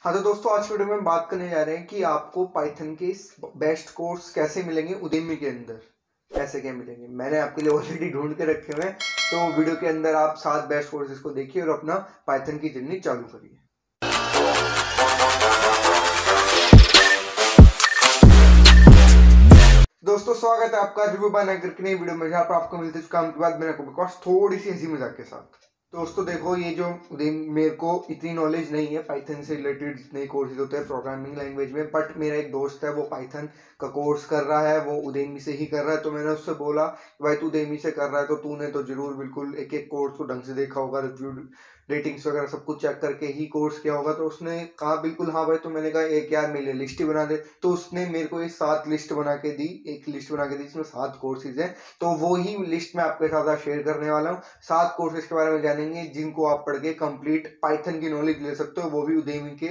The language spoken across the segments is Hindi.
हाँ तो दोस्तों, आज की वीडियो में बात करने जा रहे हैं कि आपको पाइथन के बेस्ट कोर्स कैसे मिलेंगे उदेमी के अंदर। कैसे क्या मिलेंगे, मैंने आपके लिए ऑलरेडी ढूंढ के रखे हुए हैं। तो वीडियो के अंदर आप 7 बेस्ट कोर्सेज को देखिए और अपना पाइथन की जर्नी चालू करिए। दोस्तों, स्वागत है आपका रिव्यू बाय नागर की नई वीडियो में, जहाँ पर आपको मिलते काम के बाद मेरे को थोड़ी सी हंसी मजाक के साथ। दोस्तों देखो, ये जो मेरे को इतनी नॉलेज नहीं है पाइथन से रिलेटेड जितने कोर्सेज होते हैं प्रोग्रामिंग लैंग्वेज में, बट मेरा एक दोस्त है वो पाइथन का कोर्स कर रहा है, वो उदेमी से ही कर रहा है। तो मैंने उससे बोला भाई तू उदेमी से कर रहा है तो तूने तो जरूर बिल्कुल एक एक कोर्स को ढंग से देखा होगा, रिव्यू रेटिंग्स वगैरह सब कुछ चेक करके ही कोर्स किया होगा। तो उसने कहा बिल्कुल हाँ भाई। तो मैंने कहा एक यार मेरे लिए लिस्ट ही बना दे। तो उसने मेरे को ये 7 लिस्ट बना के दी, एक लिस्ट बना के दी इसमें 7 कोर्सेज हैं। तो वो ही लिस्ट मैं आपके साथ शेयर करने वाला हूँ। 7 कोर्सेज के बारे में जानेंगे जिनको आप पढ़ के कंप्लीट पाइथन की नॉलेज ले सकते हो, वो भी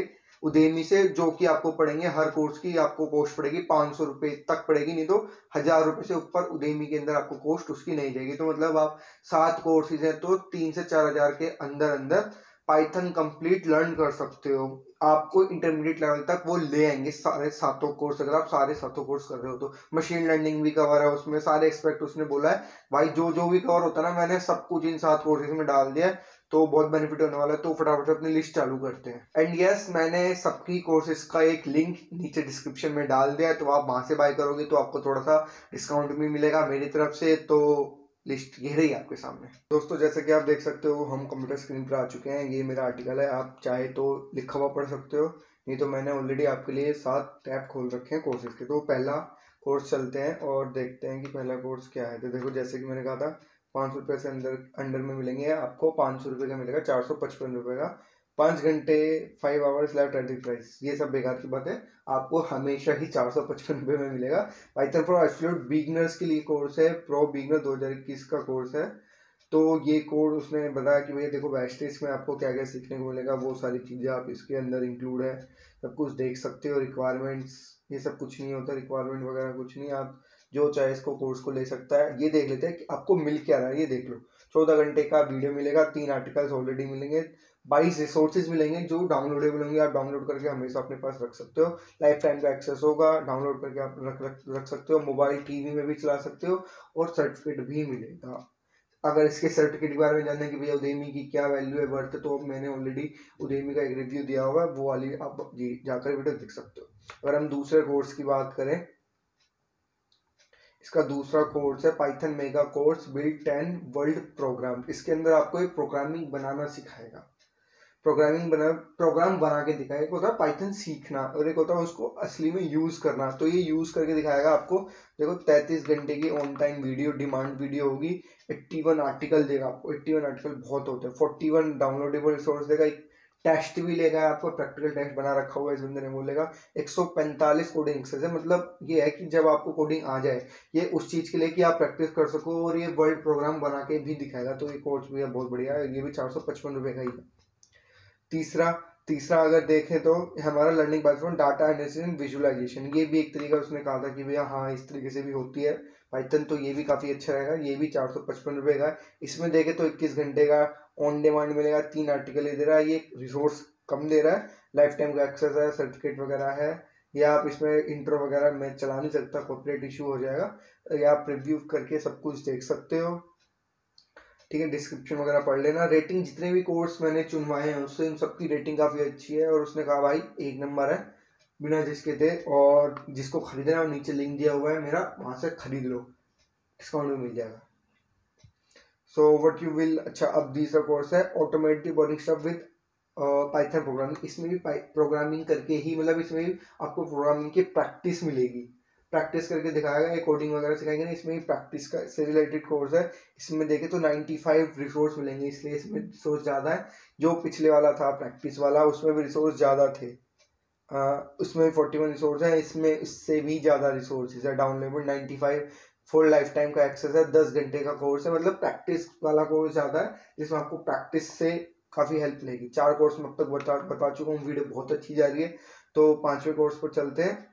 उदेमी से, जो कि आपको पढ़ेंगे हर कोर्स की आपको कॉस्ट पड़ेगी 500 रुपए तक पड़ेगी, नहीं तो 1000 रुपए से ऊपर उदेमी के अंदर आपको कॉस्ट उसकी नहीं जाएगी। तो मतलब आप 7 कोर्सेज हैं तो 3 से 4000 के अंदर अंदर पाइथन कंप्लीट लर्न कर सकते हो। आपको इंटरमीडिएट लेवल तक वो ले आएंगे सारे 7 कोर्स। अगर आप सारे 7 कोर्स कर रहे हो तो मशीन लर्निंग भी कवर है उसमें, सारे एक्सपेक्ट उसने बोला है भाई। जो जो भी कवर होता है ना, मैंने सब कुछ इन 7 कोर्सेज में डाल दिया है। तो बहुत बेनिफिट होने वाला है। तो फटाफट से अपनी लिस्ट चालू करते हैं। एंड यस, मैंने सबकी कोर्सेज का एक लिंक नीचे डिस्क्रिप्शन में डाल दिया है, तो आप वहां से बाय करोगे तो आपको थोड़ा सा डिस्काउंट भी मिलेगा मेरी तरफ से। तो लिस्ट ये रही आपके सामने। दोस्तों जैसे कि आप देख सकते हो, हम कंप्यूटर स्क्रीन पर आ चुके हैं। ये मेरा आर्टिकल है, आप चाहे तो लिखा हुआ पढ़ सकते हो, नहीं तो मैंने ऑलरेडी आपके लिए 7 टैब खोल रखे हैं कोर्सेज के। तो पहला कोर्स चलते हैं और देखते हैं कि पहला कोर्स क्या है। तो देखो, जैसे कि मैंने कहा था 500 रुपये से अंदर अंडर में मिलेंगे आपको। 500 रुपये का मिलेगा 455 रुपये का, 5 घंटे 5 hours left at the price. ये सब बेकार की बात है, आपको हमेशा ही 455 रुपये में मिलेगा। पाइथन फॉर एब्सोल्यूट बिगिनर्स के लिए कोर्स है, प्रो बिगिनर 2021 का कोर्स है। तो ये कोड उसने बताया कि भैया देखो बेस्ट इसमें आपको क्या क्या सीखने को मिलेगा, वो सारी चीज़ें आप इसके अंदर इंक्लूड है, सब कुछ देख सकते हो। रिक्वायरमेंट्स ये सब कुछ नहीं होता, रिक्वायरमेंट वगैरह कुछ नहीं, आप जो चाहे इसको कोर्स को ले सकता है। ये देख लेते हैं कि आपको मिल क्या रहा है, ये देख लो। 14 घंटे का वीडियो मिलेगा, 3 आर्टिकल्स ऑलरेडी मिलेंगे, 22 रिसोर्सेज मिलेंगे जो डाउनलोडेबल होंगे। आप डाउनलोड करके हमेशा अपने पास रख सकते हो। लाइफ टाइम का एक्सेस होगा, डाउनलोड करके आप रख सकते हो, मोबाइल टीवी में भी चला सकते हो, और सर्टिफिकेट भी मिलेगा। अगर इसके सर्टिफिकेट के बारे में जानना है कि भैया उदेमी की क्या वैल्यू है, वर्थ, तो मैंने ऑलरेडी उदेमी का एक रिव्यू दिया हुआ है, वो वाली आप जी जाकर वीडियो देख सकते हो। अगर हम दूसरे कोर्स की बात करें, इसका दूसरा कोर्स है Python mega course build 10 world program. इसके अंदर आपको एक प्रोग्रामिंग बनाना सिखाएगा, प्रोग्राम बना के दिखाएगा। एक होता है पाइथन सीखना और एक होता है उसको असली में यूज करना। तो ये यूज करके दिखाएगा आपको। देखो 33 घंटे की on time video, demand video होगी, 81 आर्टिकल देगा आपको। 81 आर्टिकल बहुत होते हैं। 41 डाउनलोडेबल रिसोर्स देगा, एक टेस्ट भी लेगा आपको, प्रैक्टिकल टेस्ट बना रखा हुआ है इस बंदे ने, बोलेगा 145 कोडिंग एक्सरसाइज है। मतलब ये है कि जब आपको कोडिंग आ जाए, ये उस चीज के लिए कि आप प्रैक्टिस कर सको, और ये वर्ल्ड प्रोग्राम बना के भी दिखाएगा। तो ये कोर्स भी है बहुत बढ़िया है, ये भी 455 रुपये का ही है। तीसरा तीसरा अगर देखें तो हमारा learning platform data analysis and visualisation, ये भी एक तरीका उसने कहा था कि भैया हाँ इस तरीके से भी होती है पाइथन। तो ये भी काफ़ी अच्छा रहेगा, ये भी 455 रुपये का। इसमें देखें तो 21 घंटे का ऑन डिमांड मिलेगा, 3 आर्टिकल दे रहा है, ये रिसोर्स कम दे रहा है, लाइफ टाइम का एक्सेस है, सर्टिफिकेट वगैरह है। या आप इसमें इंट्रो वगैरह मैं चला नहीं सकता, कॉपीराइट इशू हो जाएगा, या आप रिव्यू करके सब कुछ देख सकते हो। ठीक है, डिस्क्रिप्शन वगैरह पढ़ लेना। रेटिंग जितने भी कोर्स मैंने चुनवाए हैं उससे इन सबकी रेटिंग काफ़ी अच्छी है, और उसने कहा भाई 1 नंबर है बिना जिसके थे। और जिसको खरीदना है नीचे लिंक दिया हुआ है मेरा, वहाँ से खरीद लो, डिस्काउंट भी मिल जाएगा। सो व्हाट यू विल, अच्छा अब दूसरा कोर्स है automatic boring stuff with Python programming. इसमें भी प्रोग्रामिंग करके ही, मतलब इसमें भी आपको प्रोग्रामिंग की प्रैक्टिस मिलेगी, प्रैक्टिस करके दिखाएगा। ये कोडिंग वगैरह सिखाएंगे ना, इसमें भी प्रैक्टिस का से रिलेटेड कोर्स है। इसमें देखें तो 95 रिसोर्स मिलेंगे, इसलिए इसमें रिसोर्स ज़्यादा है। जो पिछले वाला था प्रैक्टिस वाला, उसमें भी रिसोर्स ज़्यादा थे, उसमें 41 रिसोर्स है, इसमें इससे भी ज़्यादा रिसोर्सेज है। डाउनलोडेबल 95, फुल लाइफ टाइम का एक्सेस है, 10 घंटे का कोर्स है। मतलब प्रैक्टिस वाला कोर्स ज़्यादा है, जिसमें आपको प्रैक्टिस से काफ़ी हेल्प मिलेगी। 4 कोर्स में अब तक बता चुका हूँ, वीडियो बहुत अच्छी जा रही है। तो 5वें कोर्स पर चलते हैं।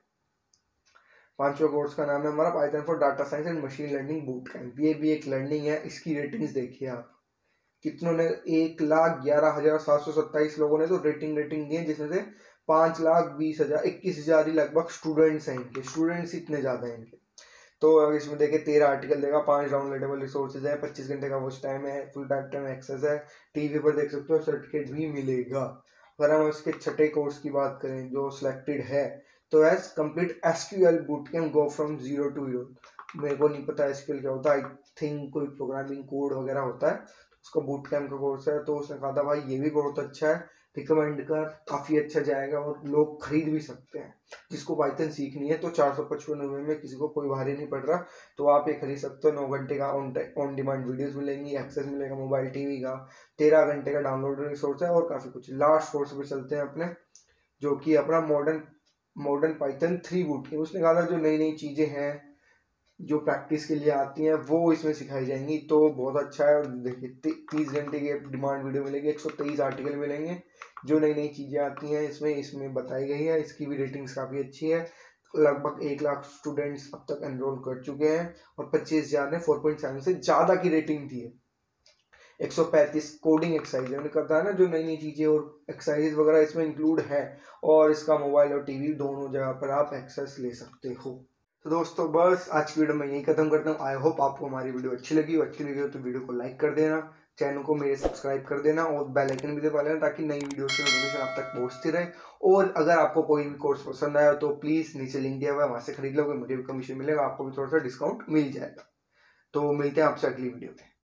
5वें कोर्स का नाम है हमारा Python for data science and machine learning boot camp. ये भी एक लर्निंग है, इसकी रेटिंग्स देखिए आप। कितनों ने 1,11,727 लोगों ने तो रेटिंग दिए, जिसमें से 5,20,000 21,000 ही लगभग स्टूडेंट्स हैं। इनके स्टूडेंट्स इतने ज़्यादा हैं इनके। तो अगर इसमें देखे 13 आर्टिकल देगा, 5 डाउनलोडेबल रिसोर्सेज है, 25 घंटे का वॉच टाइम है, फुल टाइम एक्सेस है, टीवी पर देख सकते हो, सर्टिफिकेट भी मिलेगा। अगर हम उसके छठे कोर्स की बात करें जो सिलेक्टेड है, तो as complete SQL boot camp go from zero to hero. मेरे को नहीं पता एसक्यूएल क्या होता है, आई थिंक कोई प्रोग्रामिंग कोड वगैरह होता है, उसका बूट कैंप का कोर्स है। तो उसने कहा था भाई ये भी बहुत अच्छा है, रिकमेंड कर, काफ़ी अच्छा जाएगा और लोग खरीद भी सकते हैं। जिसको पाइथन सीखनी है तो 455 में किसी को कोई भारी नहीं पड़ रहा, तो आप ये खरीद सकते हो। 9 घंटे का ऑन डिमांड वीडियोस मिलेंगी, एक्सेस मिलेगा मोबाइल टीवी का, 13 घंटे का डाउनलोड रिसोर्स है और काफ़ी कुछ। लास्ट कोर्स पे चलते हैं अपने, जो कि अपना मॉडर्न पाइथन 3 बूट कैंप। उसने कहा था जो नई नई चीज़ें हैं जो प्रैक्टिस के लिए आती हैं वो इसमें सिखाई जाएंगी, तो बहुत अच्छा है। और देखिए 30 घंटे की डिमांड वीडियो मिलेगी, 123 आर्टिकल मिलेंगे, जो नई नई चीज़ें आती हैं इसमें बताई गई है। इसकी भी रेटिंग्स काफ़ी अच्छी है, लगभग 1 लाख स्टूडेंट्स अब तक एनरोल कर चुके हैं और 25,000 ने 4.7 से ज़्यादा की रेटिंग दी है। 135 कोडिंग एक्सरसाइज है, उन्हें कहता है ना जो नई नई चीज़ें और एक्सरसाइज वगैरह इसमें इंक्लूड है, और इसका मोबाइल और टीवी दोनों जगह पर आप एक्सेस ले सकते हो। तो दोस्तों बस आज की वीडियो में यही खत्म करता हूँ। आई होप आपको हमारी वीडियो अच्छी लगी हो तो वीडियो को लाइक कर देना, चैनल को मेरे सब्सक्राइब कर देना और बेल आइकन भी दबा लेना, ताकि नई वीडियो की नोटिफिकेशन आप तक पहुँचती रहे। और अगर आपको कोई भी कोर्स पसंद आया तो प्लीज़ नीचे लिंक दिया हुआ है, वहाँ से खरीद लोगे, मुझे भी कमीशन मिलेगा, आपको भी थोड़ा सा डिस्काउंट मिल जाएगा। तो मिलते हैं आपसे अगली वीडियो में।